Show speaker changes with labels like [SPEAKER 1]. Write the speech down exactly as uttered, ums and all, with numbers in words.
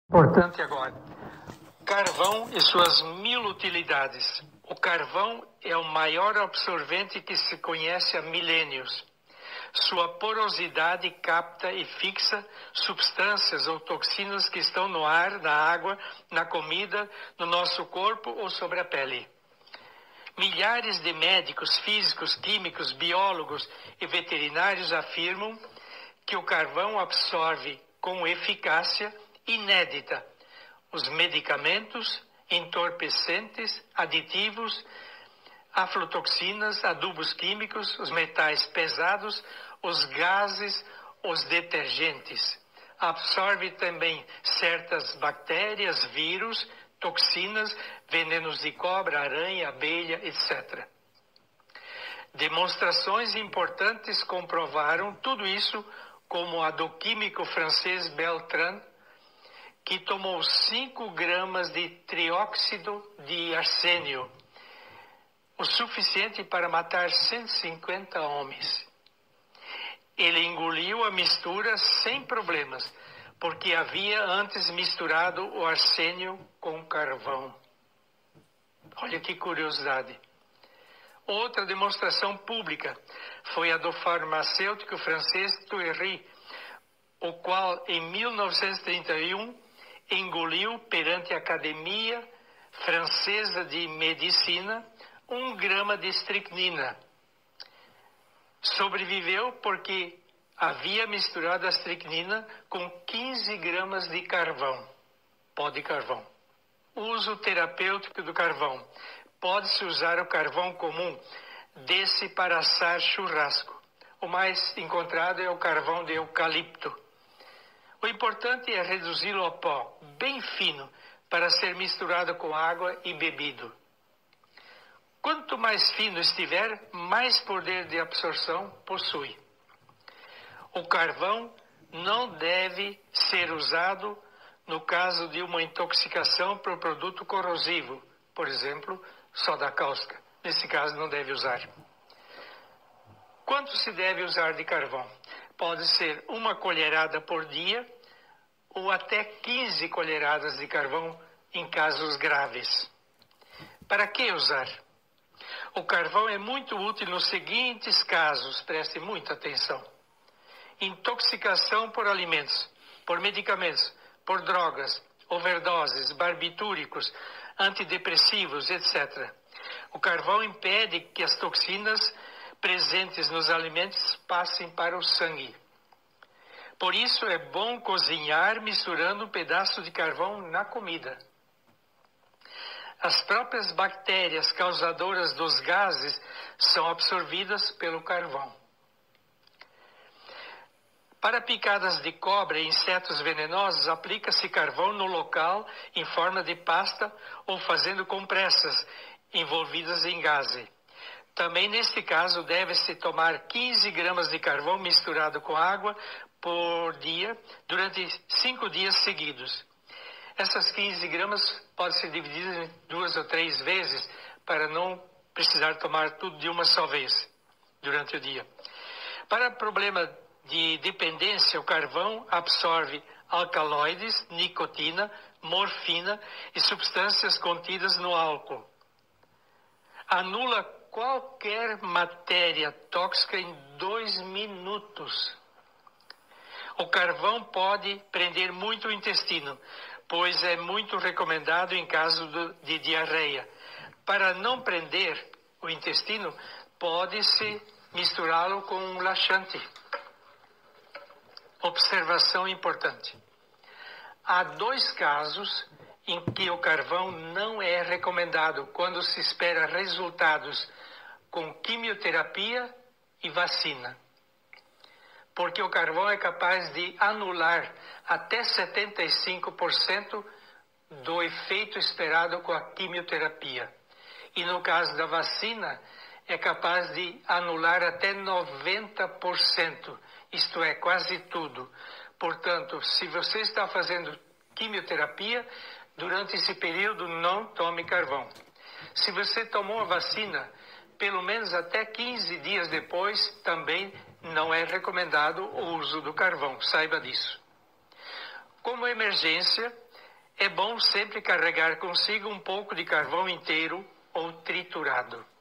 [SPEAKER 1] Importante agora. Carvão e suas mil utilidades. O carvão é o maior absorvente que se conhece há milênios. Sua porosidade capta e fixa substâncias ou toxinas que estão no ar, na água, na comida, no nosso corpo ou sobre a pele. Milhares de médicos, físicos, químicos, biólogos e veterinários afirmam que o carvão absorve com eficácia inédita os medicamentos, entorpecentes, aditivos, aflatoxinas, adubos químicos, os metais pesados, os gases, os detergentes. Absorve também certas bactérias, vírus, toxinas, venenos de cobra, aranha, abelha, etcétera. Demonstrações importantes comprovaram tudo isso, como a do químico francês Beltran, que tomou cinco gramas de trióxido de arsênio, o suficiente para matar cento e cinquenta homens. Ele engoliu a mistura sem problemas, porque havia antes misturado o arsênio com carvão. Olha que curiosidade. Outra demonstração pública foi a do farmacêutico francês Thury, o qual em mil novecentos e trinta e um engoliu perante a Academia Francesa de Medicina um grama de estricnina. Sobreviveu porque havia misturado a estricnina com quinze gramas de carvão, pó de carvão. Uso terapêutico do carvão. Pode-se usar o carvão comum, desse para assar churrasco. O mais encontrado é o carvão de eucalipto. O importante é reduzi-lo ao pó, bem fino, para ser misturado com água e bebido. Quanto mais fino estiver, mais poder de absorção possui. O carvão não deve ser usado no caso de uma intoxicação por produto corrosivo, por exemplo, soda cáustica. Nesse caso, não deve usar. Quanto se deve usar de carvão? Pode ser uma colherada por dia ou até quinze colheradas de carvão em casos graves. Para que usar? O carvão é muito útil nos seguintes casos, preste muita atenção. Intoxicação por alimentos, por medicamentos, por drogas, overdoses, barbitúricos, antidepressivos, etcétera. O carvão impede que as toxinas presentes nos alimentos passem para o sangue. Por isso é bom cozinhar misturando um pedaço de carvão na comida. As próprias bactérias causadoras dos gases são absorvidas pelo carvão. Para picadas de cobra e insetos venenosos, aplica-se carvão no local em forma de pasta ou fazendo compressas envolvidas em gaze. Também neste caso deve-se tomar quinze gramas de carvão misturado com água por dia durante cinco dias seguidos. Essas quinze gramas podem ser divididas em duas ou três vezes para não precisar tomar tudo de uma só vez durante o dia. Para problema de dependência, o carvão absorve alcaloides, nicotina, morfina e substâncias contidas no álcool. Anula qualquer matéria tóxica em dois minutos. O carvão pode prender muito o intestino, pois é muito recomendado em caso de diarreia. Para não prender o intestino, pode-se misturá-lo com um laxante. Observação importante. Há dois casos em que o carvão não é recomendado quando se espera resultados com quimioterapia e vacina. Porque o carvão é capaz de anular até setenta e cinco por cento do efeito esperado com a quimioterapia. E no caso da vacina, é capaz de anular até noventa por cento, isto é, quase tudo. Portanto, se você está fazendo quimioterapia, durante esse período não tome carvão. Se você tomou a vacina, pelo menos até quinze dias depois, também não é recomendado o uso do carvão, saiba disso. Como emergência, É bom sempre carregar consigo um pouco de carvão inteiro ou triturado.